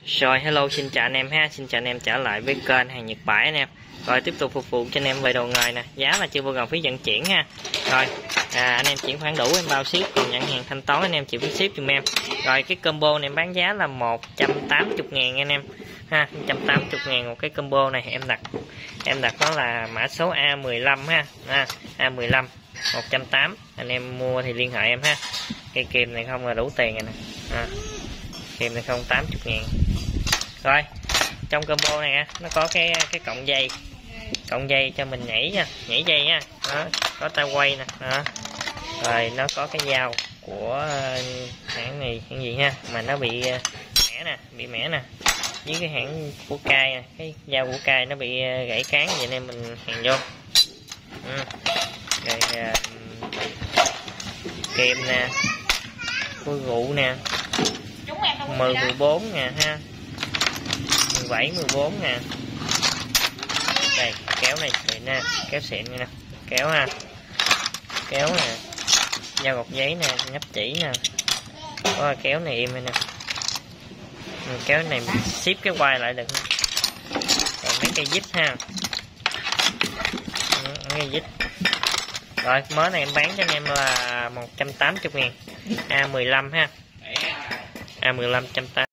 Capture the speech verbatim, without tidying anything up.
Rồi hello, xin chào anh em ha, xin chào anh em trở lại với kênh hàng Nhật Bãi anh em. Rồi tiếp tục phục vụ cho anh em về đồ nghề nè, giá là chưa bao gồm phí vận chuyển ha. Rồi à, anh em chuyển khoản đủ em bao ship, còn nhận hàng thanh toán anh em chịu phí ship giùm em. Rồi cái combo này em bán giá là một trăm tám mươi ngàn anh em ha, một trăm tám mươi ngàn một cái combo này. Em đặt em đặt nó là mã số A mười lăm ha, à, A mười lăm một trăm tám mươi, anh em mua thì liên hệ em ha. Cây kìm này không là đủ tiền rồi nè, à, kìm này không tám mươi ngàn. Rồi trong combo này nó có cái cái cọng dây cọng dây cho mình nhảy nha, nhảy dây nha, đó, có tay quay nè, đó. Rồi nó có cái dao của hãng này hãng gì ha, mà nó bị mẻ nè, bị mẻ nè, với cái hãng của cai, cái dao của cai nó bị gãy cán vậy nên mình hàn vô. Ừ. Rồi kìm nè, cua gụ nè, mười mười bốn nè ha, mười bảy mười bốn nè. Đây kéo này xịn nè, kéo xịn nè, kéo ha, kéo nè, dao gọt giấy nè, nhấp chỉ nè, có kéo này im nè, kéo này ship cái quai lại được. Rồi mấy cây vít ha, mấy cây vít. Rồi mớ này em bán cho anh em là một trăm tám mươi ngàn, A mười lăm ha, A mười lăm một trăm tám mươi.